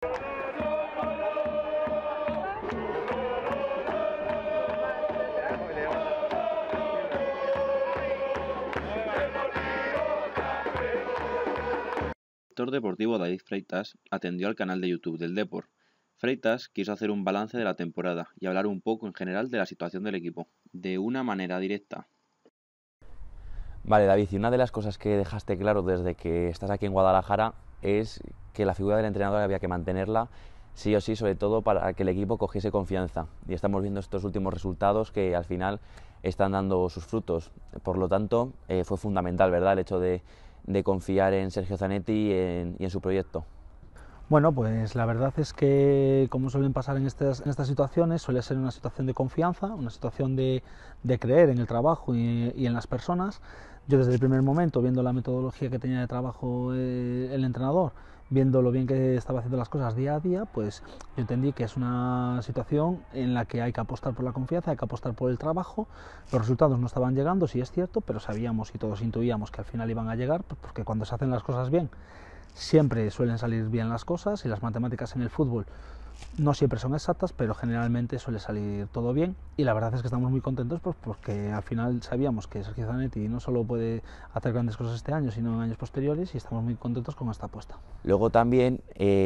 El director deportivo David Freitas atendió al canal de YouTube del Depor. Freitas quiso hacer un balance de la temporada y hablar un poco en general de la situación del equipo, de una manera directa. Vale, David, y una de las cosas que dejaste claro desde que estás aquí en Guadalajara es que la figura del entrenador había que mantenerla sí o sí, sobre todo para que el equipo cogiese confianza. Y estamos viendo estos últimos resultados que al final están dando sus frutos. Por lo tanto, fue fundamental, ¿verdad?, el hecho de confiar en Sergio Zanetti y en su proyecto. Bueno, pues la verdad es que, como suelen pasar en estas situaciones, suele ser una situación de confianza, una situación de creer en el trabajo y en las personas. Yo desde el primer momento, viendo la metodología que tenía de trabajo el entrenador, viendo lo bien que estaba haciendo las cosas día a día, pues yo entendí que es una situación en la que hay que apostar por la confianza, hay que apostar por el trabajo. Los resultados no estaban llegando, sí es cierto, pero sabíamos y todos intuíamos que al final iban a llegar, porque cuando se hacen las cosas bien, siempre suelen salir bien las cosas, y las matemáticas en el fútbol no siempre son exactas, pero generalmente suele salir todo bien, y la verdad es que estamos muy contentos pues, porque al final sabíamos que Sergio Zanetti no solo puede hacer grandes cosas este año, sino en años posteriores, y estamos muy contentos con esta apuesta. Luego también,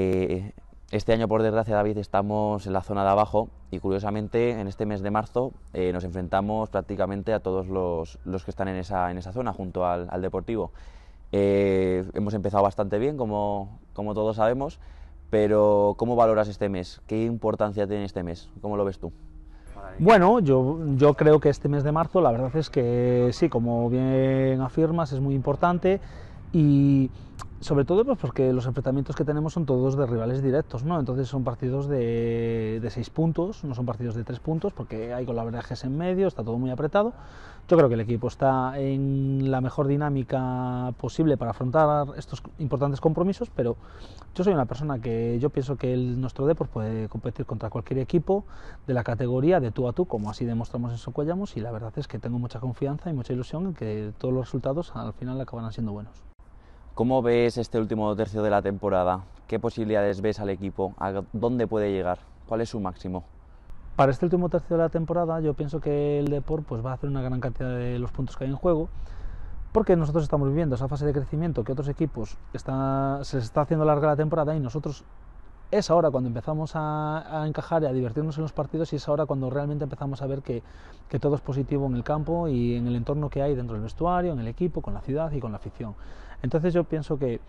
este año por desgracia, David, estamos en la zona de abajo y curiosamente en este mes de marzo nos enfrentamos prácticamente a todos los que están en esa zona junto al Deportivo. Hemos empezado bastante bien, como todos sabemos, pero ¿cómo valoras este mes? ¿Qué importancia tiene este mes? ¿Cómo lo ves tú? Bueno, yo creo que este mes de marzo, la verdad es que sí, como bien afirmas, es muy importante, y sobre todo pues porque los enfrentamientos que tenemos son todos de rivales directos, ¿no? Entonces son partidos de 6 puntos, no son partidos de 3 puntos, porque hay golaverajes en medio, está todo muy apretado. Yo creo que el equipo está en la mejor dinámica posible para afrontar estos importantes compromisos, pero yo soy una persona que yo pienso que nuestro Depor puede competir contra cualquier equipo de la categoría de tú a tú, como así demostramos en Socuellamos, y la verdad es que tengo mucha confianza y mucha ilusión en que todos los resultados al final acabarán siendo buenos. ¿Cómo ves este último tercio de la temporada? ¿Qué posibilidades ves al equipo? ¿A dónde puede llegar? ¿Cuál es su máximo? Para este último tercio de la temporada yo pienso que el Depor pues, va a hacer una gran cantidad de los puntos que hay en juego, porque nosotros estamos viviendo esa fase de crecimiento que otros equipos se les está haciendo larga la temporada, y nosotros es ahora cuando empezamos a encajar y a divertirnos en los partidos, y es ahora cuando realmente empezamos a ver que todo es positivo en el campo y en el entorno que hay dentro del vestuario, en el equipo, con la ciudad y con la afición. Entonces yo pienso que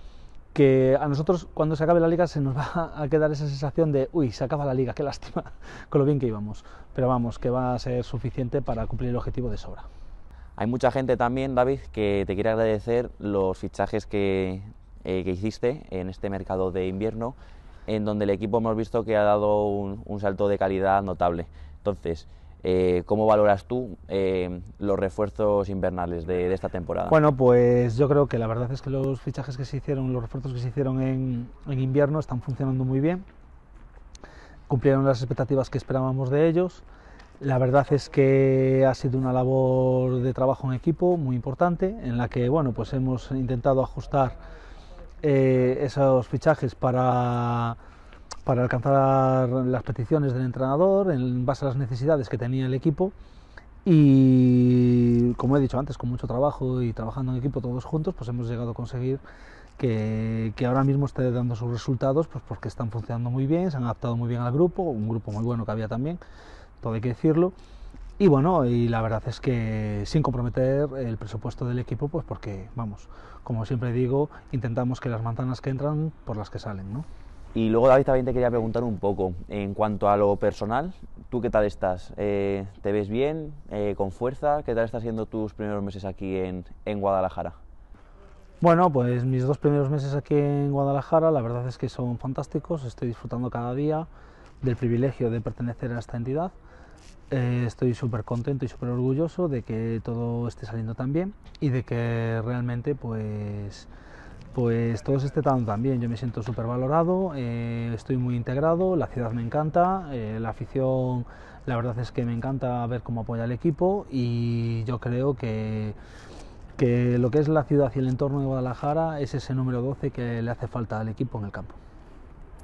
a nosotros cuando se acabe la liga se nos va a quedar esa sensación de uy, se acaba la liga, qué lástima, con lo bien que íbamos, pero vamos, que va a ser suficiente para cumplir el objetivo de sobra. Hay mucha gente también, David, que te quiere agradecer los fichajes que hiciste en este mercado de invierno, en donde el equipo hemos visto que ha dado un salto de calidad notable. Entonces, ¿cómo valoras tú los refuerzos invernales de esta temporada? Bueno, pues yo creo que la verdad es que los fichajes que se hicieron, los refuerzos que se hicieron en invierno están funcionando muy bien, cumplieron las expectativas que esperábamos de ellos. La verdad es que ha sido una labor de trabajo en equipo muy importante, en la que bueno, pues hemos intentado ajustar esos fichajes para alcanzar las peticiones del entrenador en base a las necesidades que tenía el equipo, y como he dicho antes, con mucho trabajo y trabajando en equipo todos juntos, pues hemos llegado a conseguir que ahora mismo esté dando sus resultados, pues porque están funcionando muy bien, se han adaptado muy bien al grupo, un grupo muy bueno que había también, todo hay que decirlo. Y bueno, y la verdad es que sin comprometer el presupuesto del equipo, pues porque, vamos, como siempre digo, intentamos que las manzanas que entran por las que salen, ¿no? Y luego, David, también te quería preguntar un poco, en cuanto a lo personal, ¿tú qué tal estás? ¿Te ves bien, con fuerza? ¿Qué tal están siendo tus primeros meses aquí en Guadalajara? Bueno, pues mis 2 primeros meses aquí en Guadalajara, la verdad es que son fantásticos, estoy disfrutando cada día del privilegio de pertenecer a esta entidad. Estoy súper contento y súper orgulloso de que todo esté saliendo tan bien y de que realmente pues todo se esté dando tan bien. Yo me siento súper valorado, estoy muy integrado, la ciudad me encanta, la afición, la verdad es que me encanta ver cómo apoya el equipo, y yo creo que lo que es la ciudad y el entorno de Guadalajara es ese número 12 que le hace falta al equipo en el campo.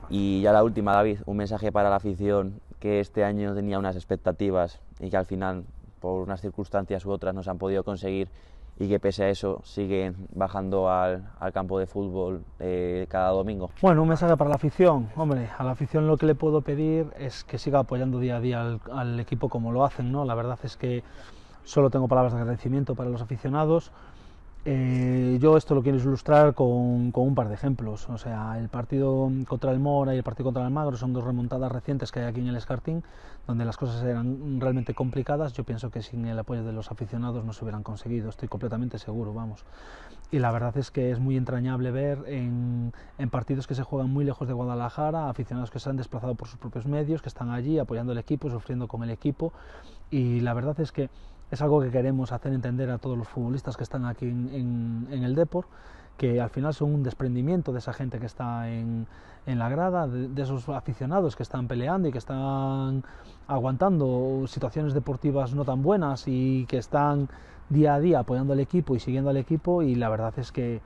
Y ya la última, David, un mensaje para la afición que este año tenía unas expectativas y que al final, por unas circunstancias u otras, no se han podido conseguir y que pese a eso siguen bajando al campo de fútbol cada domingo. Bueno, un mensaje para la afición. Hombre, a la afición lo que le puedo pedir es que siga apoyando día a día al equipo como lo hacen, ¿no? La verdad es que solo tengo palabras de agradecimiento para los aficionados. Yo esto lo quiero ilustrar con un par de ejemplos. O sea, el partido contra el Mora y el partido contra el Almagro son dos remontadas recientes que hay aquí en el Escartín, donde las cosas eran realmente complicadas. Yo pienso que sin el apoyo de los aficionados no se hubieran conseguido, estoy completamente seguro, vamos. Y la verdad es que es muy entrañable ver en partidos que se juegan muy lejos de Guadalajara, aficionados que se han desplazado por sus propios medios, que están allí apoyando al equipo, sufriendo con el equipo, y la verdad es que es algo que queremos hacer entender a todos los futbolistas que están aquí en el Depor, que al final son un desprendimiento de esa gente que está en la grada, de esos aficionados que están peleando y que están aguantando situaciones deportivas no tan buenas y que están día a día apoyando al equipo y siguiendo al equipo, y la verdad es que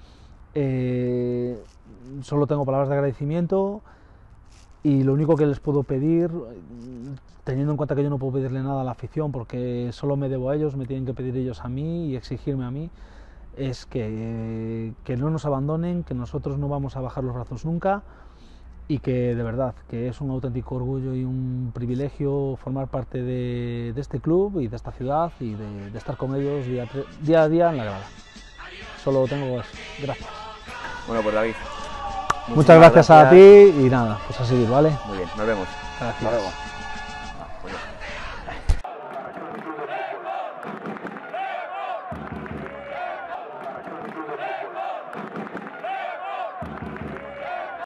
solo tengo palabras de agradecimiento. Y lo único que les puedo pedir, teniendo en cuenta que yo no puedo pedirle nada a la afición porque solo me debo a ellos, me tienen que pedir ellos a mí y exigirme a mí, es que no nos abandonen, que nosotros no vamos a bajar los brazos nunca, y que de verdad que es un auténtico orgullo y un privilegio formar parte de este club y de esta ciudad y de estar con ellos día a día en la grada. Solo tengo eso. Gracias. Bueno, pues David, Muchas gracias a ti y nada, pues a seguir, ¿vale? Muy bien, nos vemos. Gracias. Hasta luego.